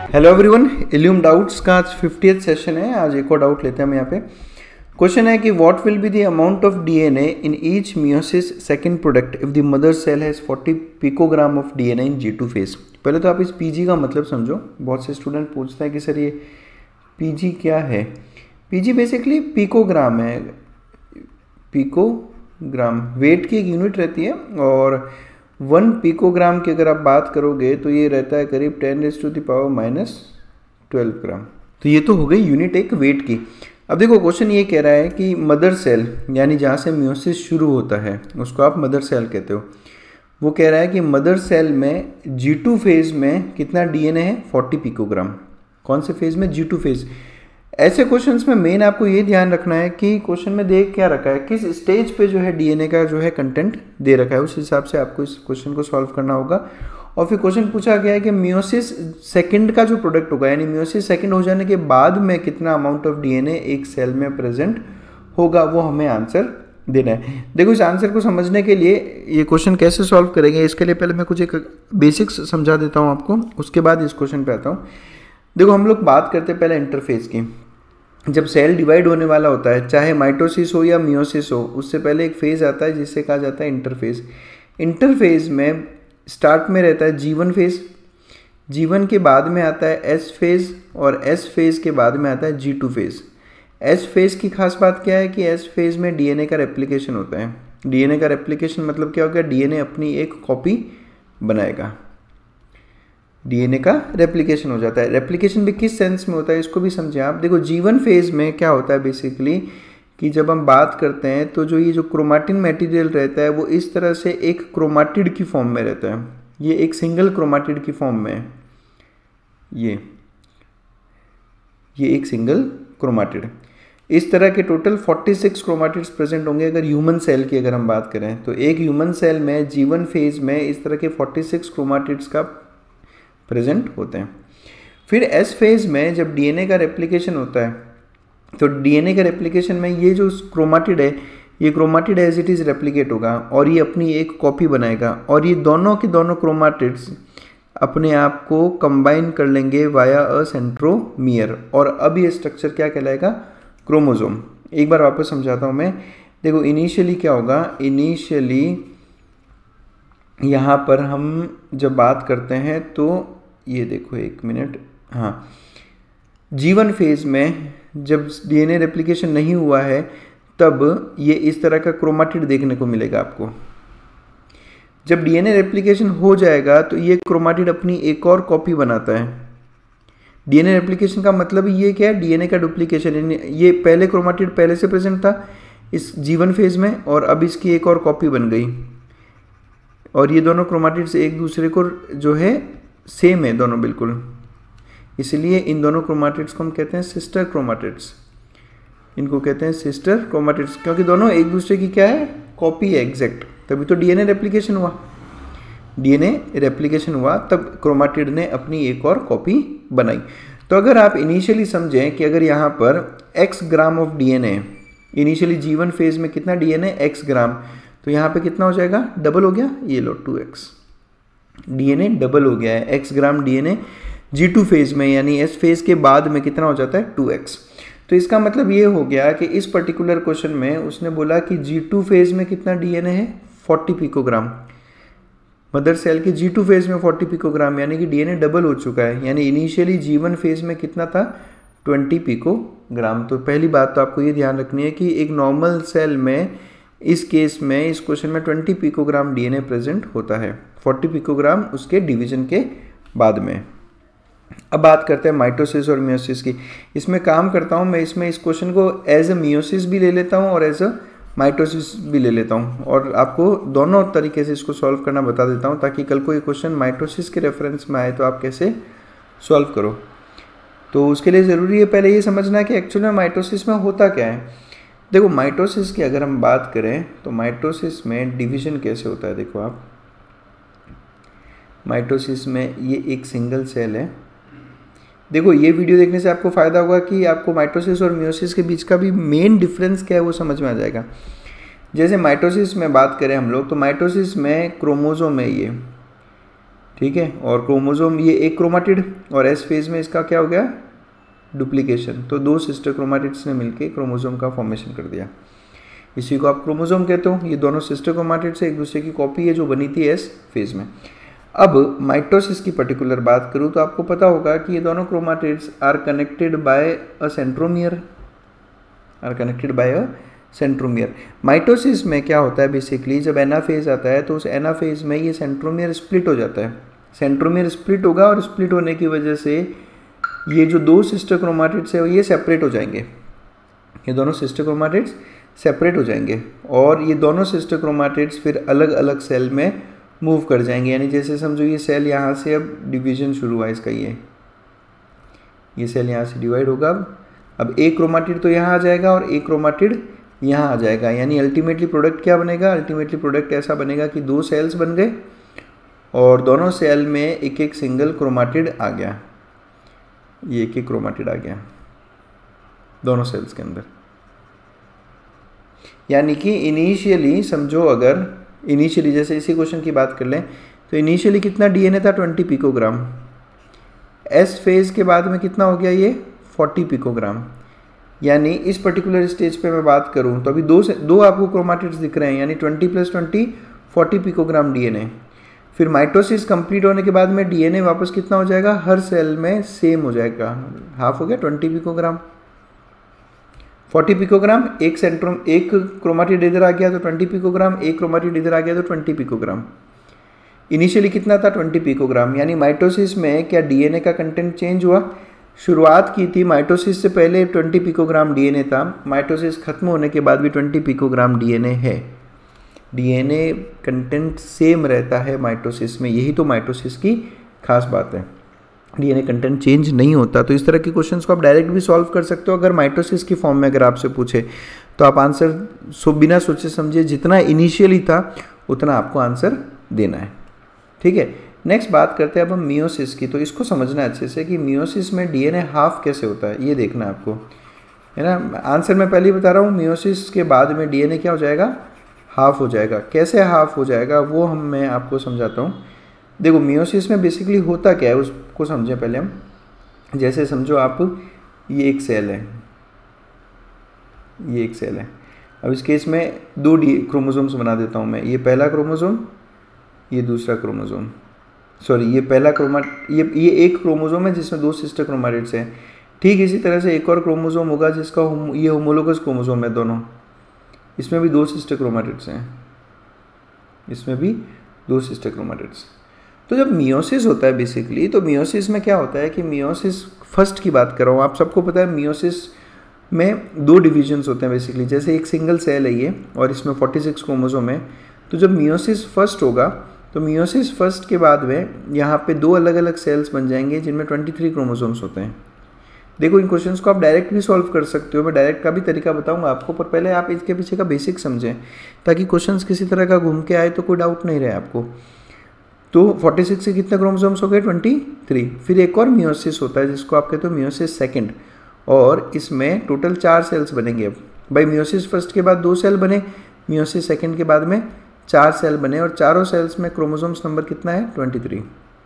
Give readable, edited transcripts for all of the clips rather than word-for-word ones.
Hello everyone, illume doubts का आज 50th session है। आज एक और डाउट लेते हैं हम यहाँ पे। क्वेश्चन है कि what will be the amount of DNA in each meiosis second product if the mother cell has 40 picogram of DNA in G2 phase. पहले तो आप इस पीजी का मतलब समझो। बहुत से स्टूडेंट पूछते हैं कि सर ये पीजी क्या है। पीजी बेसिकली पिकोग्राम है। पिकोग्राम वेट की एक यूनिट रहती है और 1 पिकोग्राम की अगर आप बात करोगे तो ये रहता है करीब 10⁻⁻12 ग्राम। तो ये तो हो गई यूनिट एक वेट की। अब देखो क्वेश्चन ये कह रहा है कि मदर सेल यानी जहाँ से मियोसिस शुरू होता है उसको आप मदर सेल कहते हो। वो कह रहा है कि मदर सेल में G2 फेज में कितना डीएनए है 40 पिकोग्राम। कौन से फेज में? G2 phase. ऐसे क्वेश्चंस में मेन आपको ये ध्यान रखना है कि क्वेश्चन में देख क्या रखा है, किस स्टेज पे जो है डीएनए का जो है कंटेंट दे रखा है, उस हिसाब से आपको इस क्वेश्चन को सॉल्व करना होगा। और फिर क्वेश्चन पूछा गया है कि मियोसिस सेकंड का जो प्रोडक्ट होगा यानी मियोसिस सेकंड हो जाने के बाद में कितना अमाउंट ऑफ डीएनए एक सेल में प्रेजेंट होगा, वो हमें आंसर देना है। देखो इस आंसर को समझने के लिए ये क्वेश्चन कैसे सॉल्व करेंगे इसके लिए पहले मैं कुछ एक बेसिक्स समझा देता हूँ आपको, उसके बाद इस क्वेश्चन पे आता हूँ। देखो हम लोग बात करते हैं पहले इंटरफेज की। जब सेल डिवाइड होने वाला होता है, चाहे माइटोसिस हो या मियोसिस हो, उससे पहले एक फेज आता है जिसे कहा जाता है इंटरफेज। इंटरफेज में स्टार्ट में रहता है G1 फेज, G1 के बाद में आता है S फेज और S फेज के बाद में आता है G2 फेज। S फेज की खास बात क्या है कि S फेज में डीएनए का रेप्लिकेशन होता है। डीएनए का रेप्लिकेशन मतलब क्या होगा? डीएनए अपनी एक कॉपी बनाएगा। डीएनए का रेप्लिकेशन हो जाता है। रेप्लिकेशन भी किस सेंस में होता है इसको भी समझें आप। देखो G1 फेज में क्या होता है बेसिकली कि जब हम बात करते हैं तो जो ये जो क्रोमाटिन मटेरियल रहता है वो इस तरह से एक क्रोमाटिड की फॉर्म में रहता है। ये एक सिंगल क्रोमाटिड की फॉर्म में है। ये एक सिंगल क्रोमाटिड। इस तरह के टोटल 46 क्रोमाटिड्स प्रेजेंट होंगे अगर ह्यूमन सेल की अगर हम बात करें तो एक ह्यूमन सेल में G1 फेज में इस तरह के 46 क्रोमाटिड्स का प्रेजेंट होते हैं। फिर एस फेज में जब डीएनए का रेप्लिकेशन होता है तो डीएनए के रेप्लिकेशन में ये जो क्रोमाटिड है ये chromatid as it is replicate होगा और ये अपनी एक कॉपी बनाएगा और ये दोनों के दोनों क्रोमाटिड्स अपने आप को कंबाइन कर लेंगे वाया अ सेंट्रोमियर और अब ये स्ट्रक्चर क्या कहलाएगा? क्रोमोसोम। एक बार वापस समझाता हूँ मैं। देखो इनिशियली क्या होगा? इनिशियली यहाँ पर हम जब बात करते हैं तो ये देखो एक मिनट, हाँ, G1 फेज में जब डीएनए रेप्लिकेशन नहीं हुआ है तब ये इस तरह का क्रोमाटिड देखने को मिलेगा आपको। जब डीएनए रेप्लिकेशन हो जाएगा तो ये क्रोमाटिड अपनी एक और कॉपी बनाता है। डीएनए रेप्लिकेशन का मतलब ये क्या है? डीएनए का डुप्लीकेशन। ये पहले क्रोमाटिड पहले से प्रेजेंट था इस G1 फेज में और अब इसकी एक और कॉपी बन गई और ये दोनों क्रोमाटिड्स एक दूसरे को जो है सेम है दोनों बिल्कुल, इसलिए इन दोनों क्रोमाटिड्स को हम कहते हैं सिस्टर क्रोमाटिड्स। इनको कहते हैं सिस्टर क्रोमाटिड्स क्योंकि दोनों एक दूसरे की क्या है? कॉपी है एग्जैक्ट। तभी तो डीएनए रेप्लिकेशन हुआ। डीएनए रेप्लिकेशन हुआ तब क्रोमाटिड ने अपनी एक और कॉपी बनाई। तो अगर आप इनिशियली समझें कि अगर यहाँ पर x gram of DNA, initially G1 phase में कितना डीएनए? x ग्राम। तो यहाँ पे कितना हो जाएगा? डबल हो गया। ये लो 2x, डीएनए डबल हो गया है। x ग्राम डीएनए G2 फेज में यानी S फेज के बाद में कितना हो जाता है? 2x। तो इसका मतलब ये हो गया कि इस पर्टिकुलर क्वेश्चन में उसने बोला कि G2 फेज में कितना डीएनए है? 40 पिकोग्राम। मदर सेल के G2 फेज में 40 पिकोग्राम यानी कि डीएनए डबल हो चुका है। यानी इनिशियली G1 फेज में कितना था? 20 पिकोग्राम। तो पहली बात तो आपको ये ध्यान रखनी है कि एक नॉर्मल सेल में इस केस में इस क्वेश्चन में 20 पिकोग्राम डीएनए प्रेजेंट होता है, 40 पिकोग्राम उसके डिवीजन के बाद में। अब बात करते हैं माइटोसिस और मियोसिस की। इसमें काम करता हूँ मैं, इसमें इस क्वेश्चन को एज ए मियोसिस भी ले लेता हूँ और एज अ माइटोसिस भी ले लेता हूँ और आपको दोनों तरीके से इसको सॉल्व करना बता देता हूँ ताकि कल को ये क्वेश्चन माइटोसिस के रेफरेंस में आए तो आप कैसे सॉल्व करो। तो उसके लिए ज़रूरी है पहले ये समझना कि एक्चुअल में माइटोसिस में होता क्या है। देखो माइटोसिस की अगर हम बात करें तो माइटोसिस में डिवीजन कैसे होता है। देखो आप माइटोसिस में ये एक सिंगल सेल है। देखो ये वीडियो देखने से आपको फ़ायदा होगा कि आपको माइटोसिस और मियोसिस के बीच का भी मेन डिफरेंस क्या है वो समझ में आ जाएगा। जैसे माइटोसिस में बात करें हम लोग तो माइटोसिस में क्रोमोसोम है ये, ठीक है। और क्रोमोसोम ये एक क्रोमाटिड और एस फेज में इसका क्या हो गया, डुप्लीकेशन। तो दो सिस्टर क्रोमाटिड्स ने मिलकर क्रोमोसोम का फॉर्मेशन कर दिया, इसी को आप क्रोमोसोम कहते हो। ये दोनों सिस्टर क्रोमाटिड्स एक दूसरे की कॉपी है जो बनी थी एस फेज में। अब माइटोसिस की पर्टिकुलर बात करूँ तो आपको पता होगा कि ये दोनों chromatids are connected by a centromere, centromere. Mitosis में क्या होता है बेसिकली, जब एनाफेज आता है तो उस एनाफेज में ये सेंट्रोमियर स्प्लिट हो जाता है। सेंट्रोमियर स्प्लिट होगा और स्प्लिट होने की वजह से ये जो दो सिस्टर क्रोमाटिड्स है ये सेपरेट हो जाएंगे, ये दोनों सिस्टर क्रोमाटिड्स सेपरेट हो जाएंगे और ये दोनों सिस्टर क्रोमाटिड्स फिर अलग अलग सेल में मूव कर जाएंगे। यानी जैसे समझो ये सेल यहाँ से अब डिवीजन शुरू हुआ इसका, ये सेल यहाँ से डिवाइड होगा। अब एक क्रोमाटिड तो यहाँ आ जाएगा और एक क्रोमाटिड यहाँ आ जाएगा, यानी अल्टीमेटली प्रोडक्ट क्या बनेगा, अल्टीमेटली प्रोडक्ट ऐसा बनेगा कि दो सेल्स बन गए और दोनों सेल में एक एक सिंगल क्रोमाटिड आ गया, ये एक एक क्रोमाटिड आ गया दोनों सेल्स के अंदर। यानी कि इनिशियली समझो, अगर इनिशियली जैसे इसी क्वेश्चन की बात कर लें तो इनिशियली कितना डीएनए था 20 पिकोग्राम, एस फेज के बाद में कितना हो गया ये 40 पिकोग्राम। यानी इस पर्टिकुलर स्टेज पे मैं बात करूं तो अभी दो आपको क्रोमाटिड्स दिख रहे हैं, यानी 20 + 20 40 पिकोग्राम डीएनए। फिर माइटोसिस कंप्लीट होने के बाद में डीएनए वापस कितना हो जाएगा, हर सेल में सेम हो जाएगा, हाफ हो गया 20 पिकोग्राम 40 पिकोग्राम। एक क्रोमाटिड इधर आ गया तो 20 पिकोग्राम, एक क्रोमाटिड इधर आ गया तो 20 पिकोग्राम। इनिशियली कितना था 20 पिकोग्राम। यानी माइटोसिस में क्या डीएनए का कंटेंट चेंज हुआ, शुरुआत की थी माइटोसिस से पहले 20 पिकोग्राम डीएनए था, माइटोसिस खत्म होने के बाद भी 20 पिकोग्राम डीएनए है। डीएनए कंटेंट सेम रहता है माइटोसिस में, यही तो माइटोसिस की खास बात है, डीएनए कंटेंट चेंज नहीं होता। तो इस तरह के क्वेश्चंस को आप डायरेक्ट भी सॉल्व कर सकते हो। अगर माइटोसिस की फॉर्म में अगर आपसे पूछे तो आप आंसर बिना सोचे समझे जितना इनिशियली था उतना आपको आंसर देना है, ठीक है। नेक्स्ट बात करते हैं अब हम मियोसिस की। तो इसको समझना है अच्छे से कि मियोसिस में डीएनए हाफ कैसे होता है, ये देखना है आपको, है ना। आंसर मैं पहले ही बता रहा हूँ, मियोसिस के बाद में डीएनए क्या हो जाएगा, हाफ हो जाएगा। कैसे हाफ हो जाएगा वो मैं आपको समझाता हूँ। देखो मियोसिस में बेसिकली होता क्या है उसको समझें पहले हम। जैसे समझो आप ये एक सेल है, ये एक सेल है। अब इस केस में दो क्रोमोसोम्स बना देता हूँ मैं, ये पहला क्रोमोसोम, ये दूसरा क्रोमोसोम, सॉरी ये पहला ये एक क्रोमोसोम है जिसमें दो सिस्टर क्रोमाटिड्स हैं। ठीक इसी तरह से एक और क्रोमोसोम होगा जिसका ये होमोलोगस क्रोमोसोम है दोनों, इसमें भी दो सिस्टर क्रोमाटिड्स हैं, इसमें भी दो सिस्टर क्रोमाटिड्स। तो जब मियोसिस होता है बेसिकली, तो मियोसिस में क्या होता है कि मियोसिस फर्स्ट की बात कर रहा हूँ, आप सबको पता है मियोसिस में दो डिविजन्स होते हैं बेसिकली। जैसे एक सिंगल सेल है ये और इसमें 46 क्रोमोसोम है। तो जब मियोसिस फर्स्ट होगा तो मियोसिस फर्स्ट के बाद में यहाँ पे दो अलग अलग सेल्स बन जाएंगे जिनमें 23 क्रोमोसोम्स होते हैं। देखो इन क्वेश्चंस को आप डायरेक्ट भी सॉल्व कर सकते हो, मैं डायरेक्ट का भी तरीका बताऊंगा आपको, पर पहले आप इसके पीछे का बेसिक समझें ताकि क्वेश्चंस किसी तरह का घूम के आए तो कोई डाउट नहीं रहे आपको। तो 46 से कितने क्रोमोसोम्स हो गए 23। फिर एक और मियोसिस होता है जिसको आप कहते हो मियोसिस सेकंड, और इसमें टोटल 4 सेल्स बनेंगे। अब भाई मियोसिस फर्स्ट के बाद 2 सेल बने, मियोसिस सेकंड के बाद में 4 सेल बने और चारों सेल्स में क्रोमोसोम्स नंबर कितना है 23।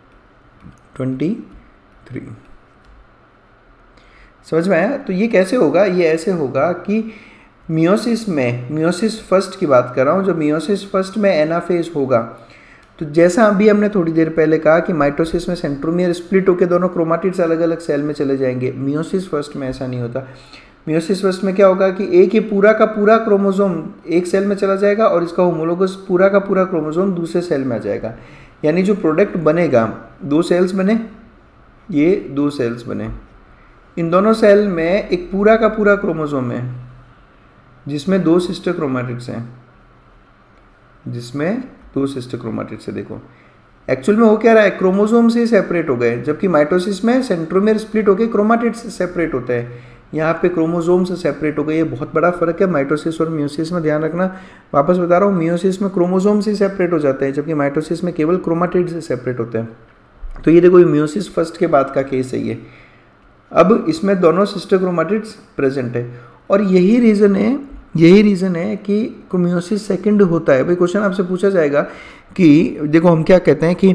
समझ में आया। तो ये कैसे होगा, ये ऐसे होगा कि मियोसिस में, मियोसिस फर्स्ट की बात कर रहा हूँ, जब मियोसिस फर्स्ट में एनाफेज होगा तो जैसा अभी हमने थोड़ी देर पहले कहा कि माइटोसिस में सेंट्रोमियर स्प्लिट होकर दोनों क्रोमाटिड्स अलग अलग सेल में चले जाएंगे, मियोसिस फर्स्ट में ऐसा नहीं होता। मियोसिस फर्स्ट में क्या होगा कि एक ये पूरा का पूरा क्रोमोसोम एक सेल में चला जाएगा और इसका होमोलोगस पूरा का पूरा क्रोमोसोम दूसरे सेल में आ जाएगा। यानी जो प्रोडक्ट बनेगा, 2 सेल्स बने, ये 2 सेल्स बने, इन दोनों सेल में एक पूरा का पूरा क्रोमोसोम है जिसमें 2 सिस्टर क्रोमाटिड्स हैं, जिसमें 2 सिस्टर क्रोमाटिड्स है। देखो एक्चुअल में हो क्या रहा है, क्रोमोसोम से सेपरेट हो गए, जबकि माइटोसिस में सेंट्रोमियर स्प्लिट होकर क्रोमाटिड्स से सेपरेट होता है, यहाँ पे क्रोमोसोम से सेपरेट हो गए। ये बहुत बड़ा फर्क है माइटोसिस और मियोसिस में, ध्यान रखना। वापस बता रहा हूँ, मियोसिस में क्रोमोसोम से सेपरेट हो जाते हैं जबकि माइटोसिस में केवल क्रोमाटिड से सेपरेट होते हैं। तो ये देखो मियोसिस फर्स्ट के बाद का केस है ये। अब इसमें दोनों सिस्टर क्रोमाटिड्स प्रेजेंट है और यही रीज़न है कि मियोसिस सेकंड होता है। भाई क्वेश्चन आपसे पूछा जाएगा कि देखो हम क्या कहते हैं कि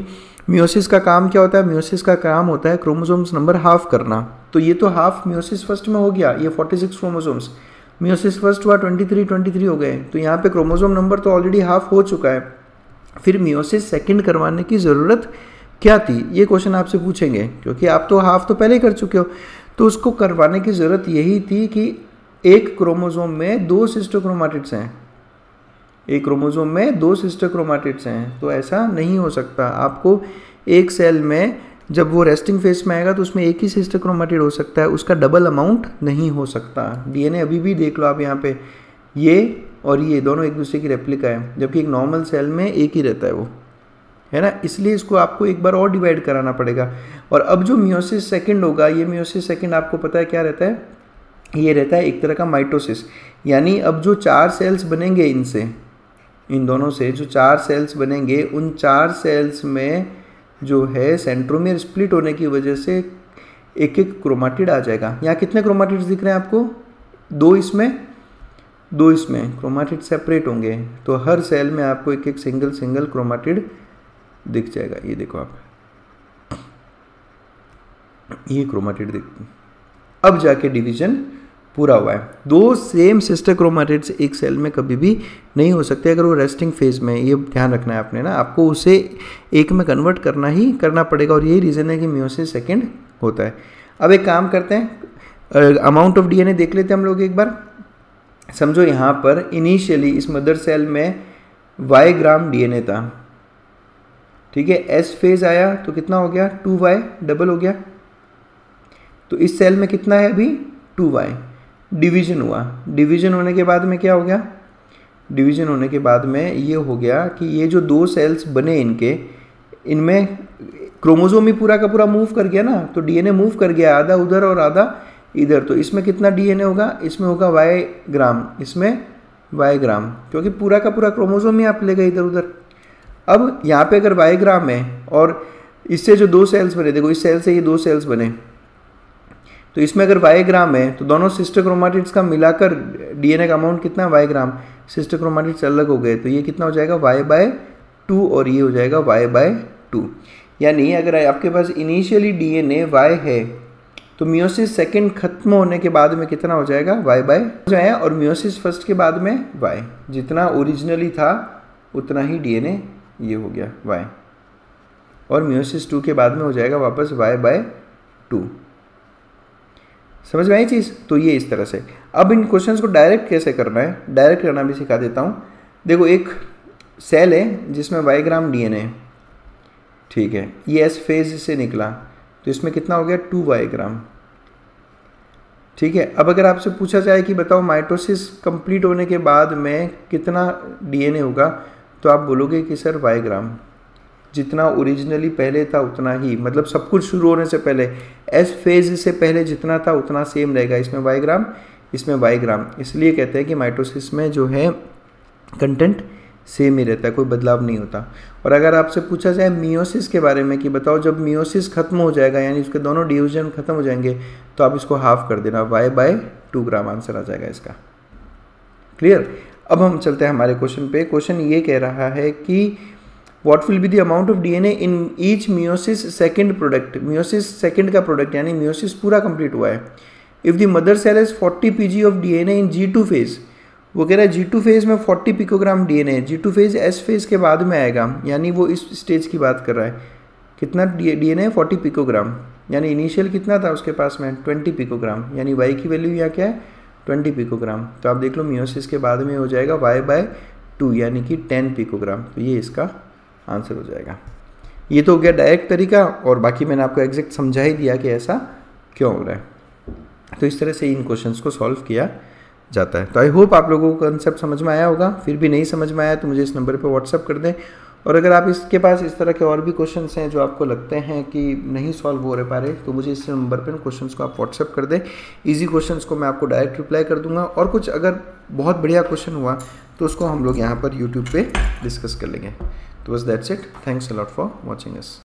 मियोसिस का काम क्या होता है? मियोसिस का काम होता है क्रोमोसोम्स नंबर हाफ करना। तो ये तो हाफ मियोसिस फर्स्ट में हो गया, ये 46 क्रोमोसोम्स। मियोसिस फर्स्ट हुआ 23 हो गए, तो यहाँ पे क्रोमोसोम नंबर तो ऑलरेडी हाफ हो चुका है। फिर मियोसिस सेकंड करवाने की ज़रूरत क्या थी, ये क्वेश्चन आपसे पूछेंगे, क्योंकि आप तो हाफ तो पहले ही कर चुके हो। तो उसको करवाने की ज़रूरत यही थी कि एक क्रोमोसोम में 2 सिस्टर क्रोमाटिड्स हैं, एक क्रोमोसोम में 2 सिस्टर क्रोमाटिड्स हैं। तो ऐसा नहीं हो सकता। आपको एक सेल में जब वो रेस्टिंग फेज में आएगा तो उसमें एक ही सिस्टर क्रोमाटिड हो सकता है, उसका डबल अमाउंट नहीं हो सकता। डीएनए अभी भी देख लो आप यहाँ पे, ये और ये दोनों एक दूसरे की रेप्लिका है, जबकि एक नॉर्मल सेल में एक ही रहता है वो, है ना। इसलिए इसको आपको एक बार और डिवाइड कराना पड़ेगा। और अब जो मियोसिस सेकंड होगा, ये मियोसिस सेकंड आपको पता है क्या रहता है? ये रहता है एक तरह का माइटोसिस। यानी अब जो 4 सेल्स बनेंगे इनसे, इन दोनों से जो 4 सेल्स बनेंगे, उन 4 सेल्स में जो है सेंट्रोमियर स्प्लिट होने की वजह से एक एक क्रोमाटिड आ जाएगा। यहाँ कितने क्रोमाटिड्स दिख रहे हैं आपको? 2 इसमें, 2 इसमें। क्रोमाटिड सेपरेट होंगे तो हर सेल में आपको एक एक सिंगल क्रोमाटिड दिख जाएगा। ये देखो आप, ये क्रोमाटिड दिख, अब जाके डिवीजन पूरा हुआ है। 2 सेम सिस्टर क्रोमाटिड्स एक सेल में कभी भी नहीं हो सकते अगर वो रेस्टिंग फेज में, ये ध्यान रखना है आपने ना, आपको उसे एक में कन्वर्ट करना पड़ेगा। और यही रीज़न है कि मियोसिस सेकंड होता है। अब एक काम करते हैं, अमाउंट ऑफ डीएनए देख लेते हैं हम लोग एक बार। समझो यहाँ पर इनिशियली इस मदर सेल में y ग्राम डीएनए था, ठीक है। एस फेज आया तो कितना हो गया? 2y, डबल हो गया। तो इस सेल में कितना है अभी? 2y। डिवीजन हुआ, डिवीजन होने के बाद में क्या हो गया? डिवीजन होने के बाद में ये हो गया कि ये जो 2 सेल्स बने इनके, इनमें क्रोमोसोम ही पूरा का पूरा मूव कर गया ना, तो डीएनए मूव कर गया, आधा उधर और आधा इधर। तो इसमें कितना डीएनए होगा? इसमें होगा y ग्राम, इसमें y ग्राम, क्योंकि पूरा का पूरा क्रोमोसोम ही आप ले गए इधर उधर। अब यहाँ पे अगर y ग्राम है और इससे जो 2 सेल्स बने, देखो इस सेल से ये 2 सेल्स बने, तो इसमें अगर y ग्राम है तो दोनों सिस्टर क्रोमाटिड्स का मिलाकर डीएनए का अमाउंट कितना है? y ग्राम। सिस्टर क्रोमाटिड्स अलग हो गए तो ये कितना हो जाएगा? y/2 और ये हो जाएगा y/2। यानी अगर आपके पास इनिशियली डीएनए y है तो मियोसिस सेकंड खत्म होने के बाद में कितना हो जाएगा? y/2 और मियोसिस फर्स्ट के बाद में y, जितना ओरिजिनली था उतना ही डीएनए ये हो गया y, और मियोसिस 2 के बाद में हो जाएगा वापस y/2। समझ में आई चीज़? तो ये इस तरह से। अब इन क्वेश्चंस को डायरेक्ट कैसे करना है, डायरेक्ट करना भी सिखा देता हूँ। देखो एक सेल है जिसमें y ग्राम डीएनए है, ठीक है, ये एस फेज से निकला तो इसमें कितना हो गया? 2y ग्राम, ठीक है। अब अगर आपसे पूछा जाए कि बताओ माइटोसिस कंप्लीट होने के बाद में कितना डीएनए होगा, तो आप बोलोगे कि सर y ग्राम, जितना ओरिजिनली पहले था उतना ही, मतलब सब कुछ शुरू होने से पहले एस फेज से पहले जितना था उतना सेम रहेगा। इसमें y ग्राम, इसमें y ग्राम। इसलिए कहते हैं कि माइटोसिस में जो है कंटेंट सेम ही रहता है, कोई बदलाव नहीं होता। और अगर आपसे पूछा जाए मियोसिस के बारे में कि बताओ जब मियोसिस खत्म हो जाएगा, यानी उसके दोनों डिवीजन खत्म हो जाएंगे, तो आप इसको हाफ कर देना, y/2 ग्राम आंसर आ जाएगा इसका। क्लियर? अब हम चलते हैं हमारे क्वेश्चन पे। क्वेश्चन ये कह रहा है कि what will be the amount of DNA in each meiosis second product. Meiosis second का प्रोडक्ट यानी मियोसिस पूरा कंप्लीट हुआ है। If the mother cell has 40 pg of DNA in G2 phase, वो कह रहा है G2 फेज में 40 पिकोग्राम डीएनए है। G2 फेज S फेज के बाद में आएगा, यानी वो इस स्टेज की बात कर रहा है। कितना डीएनए? 40 पिकोग्राम, यानी इनिशियल कितना था उसके पास में? 20 पिकोग्राम, यानी y की वैल्यू यहाँ क्या है? 20 पिकोग्राम। तो आप देख लो मियोसिस के बाद में हो जाएगा y/2 यानी कि 10 पिकोग्राम। तो ये इसका आंसर हो जाएगा। ये तो हो गया डायरेक्ट तरीका, और बाकी मैंने आपको एग्जैक्ट समझा ही दिया कि ऐसा क्यों हो रहा है। तो इस तरह से इन क्वेश्चंस को सॉल्व किया जाता है। तो आई होप आप लोगों को कंसेप्ट समझ में आया होगा। फिर भी नहीं समझ में आया तो मुझे इस नंबर पे व्हाट्सअप कर दें। और अगर आप इसके पास इस तरह के और भी क्वेश्चंस हैं जो आपको लगते हैं कि नहीं सॉल्व हो पा रहे, तो मुझे इस नंबर पर क्वेश्चंस को आप व्हाट्सअप कर दें। इजी क्वेश्चंस को मैं आपको डायरेक्ट रिप्लाई कर दूंगा, और कुछ अगर बहुत बढ़िया क्वेश्चन हुआ तो उसको हम लोग यहाँ पर यूट्यूब पे डिस्कस कर लेंगे। तो बस that's it. Thanks a lot for watching us.